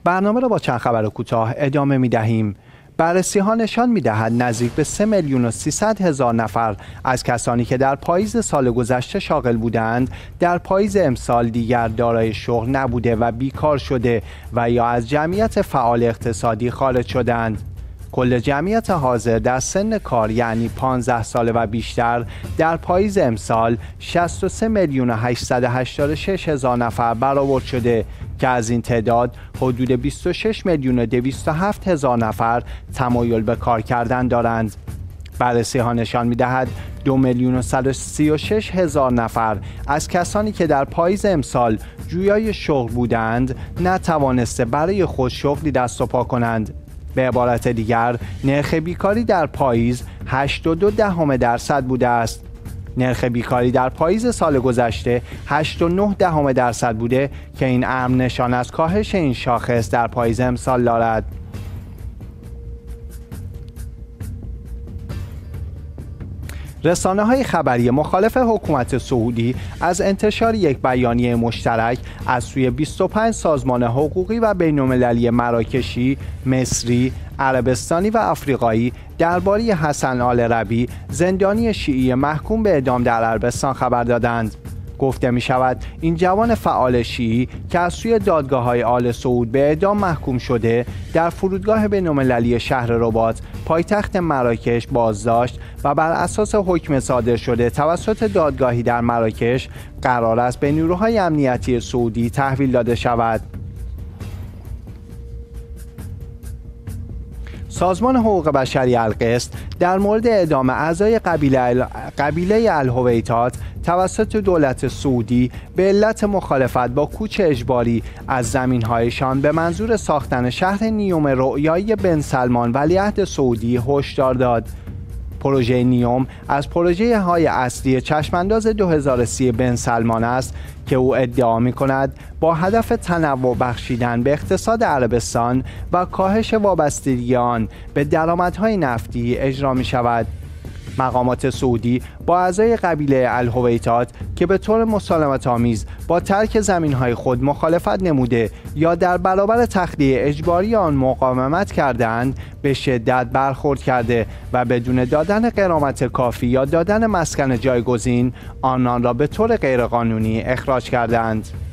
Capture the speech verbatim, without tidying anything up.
برنامه را با چند خبر کوتاه ادامه می دهیم. بررسی ها نشان می دهد نزدیک به سه میلیون و سیصد هزار نفر از کسانی که در پاییز سال گذشته شاغل بودند در پاییز امسال دیگر دارای شغل نبوده و بیکار شده و یا از جمعیت فعال اقتصادی خارج شدند. کل جمعیت حاضر در سن کار یعنی پانزده ساله و بیشتر در پاییز امسال شصت و سه میلیون و هشتصد و هشتاد و شش هزار نفر برآورد شده که از این تعداد حدود بیست و شش میلیون و دویست و هفت هزار نفر تمایل به کار کردن دارند. بررسی ها نشان می دهد دو میلیون و صد و سی و شش هزار نفر از کسانی که در پاییز امسال جویای شغل بودند نتوانسته برای خود شغلی دست و پا کنند. به عبارت دیگر نرخ بیکاری در پاییز هشت و دو دهم درصد بوده است. نرخ بیکاری در پاییز سال گذشته هشت و نه دهم درصد بوده که این امر نشان از کاهش این شاخص در پاییز امسال دارد. رسانه‌های خبری مخالف حکومت سعودی از انتشار یک بیانیه مشترک از سوی بیست و پنج سازمان حقوقی و بین‌المللی مراکشی، مصری، عربستانی و آفریقایی درباره حسن آل ربیع، زندانی شیعی محکوم به اعدام در عربستان خبر دادند. گفته می شود این جوان فعال شیعی که از سوی دادگاه‌های آل سعود به اعدام محکوم شده در فرودگاه بین‌المللی شهر رباط پایتخت مراکش بازداشت و بر اساس حکم صادر شده توسط دادگاهی در مراکش قرار است به نیروهای امنیتی سعودی تحویل داده شود. سازمان حقوق بشری القسط در مورد اعدام اعضای قبیله, ال... قبیله الهویتات توسط دولت سعودی به علت مخالفت با کوچ اجباری از زمین‌هایشان به منظور ساختن شهر نیوم رؤیایی بن سلمان ولیعهد سعودی هشدار داد. پروژه نیوم از پروژه های اصلی چشمانداز دو هزار و سی بن سلمان است که او ادعا می کند با هدف تنوع بخشیدن به اقتصاد عربستان و کاهش وابستگی آن به درآمدهای نفتی اجرا می شود. مقامات سعودی با اعضای قبیله الهویتات که به طور مسالمت آمیز با ترک زمینهای خود مخالفت نموده یا در برابر تخلیه اجباری آن مقاومت کردند به شدت برخورد کرده و بدون دادن غرامت کافی یا دادن مسکن جایگزین آنان را به طور غیرقانونی اخراج کردند.